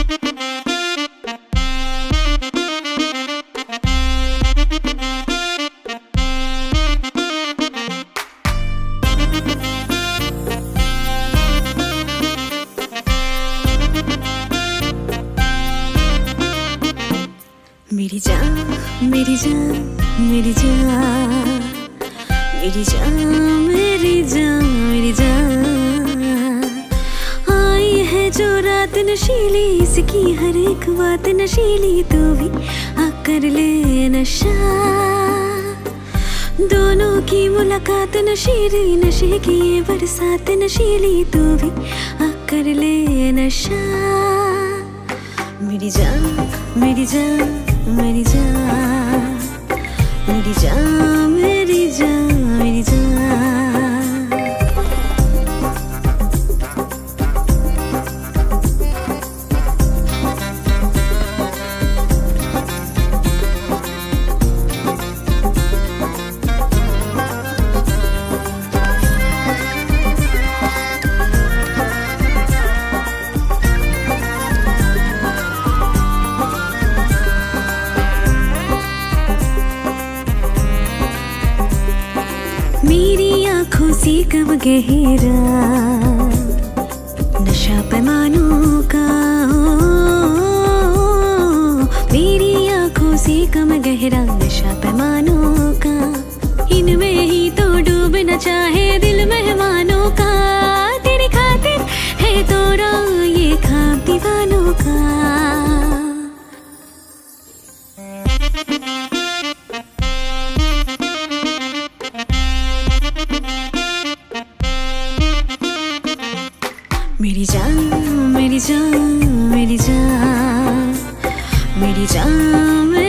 मेरी जान मेरी जान मेरी जान मेरी जान मेरी जान मेरी जान, आई है जो रात नशीली, इसकी हर एक बात नशीली, तू भी आकर ले नशा। दोनों की मुलाकात नशीली, नशे की ये बरसात नशीली, तू भी आकर ले नशा। मेरी जान मेरी जान मेरी जान मेरी जान मेरी जान मेरी जान। सी कब गहरा नशा पैमानों का हो, मेरी आँखों से कम गहरा नशा पैमानों का, इनमें ही तो डूबना चाहे दिल मेहमानों का, तेरी खातिर है तोड़ा ये ख्वाब दीवानों का। मेरी जान मेरी जान मेरी जान मेरी जान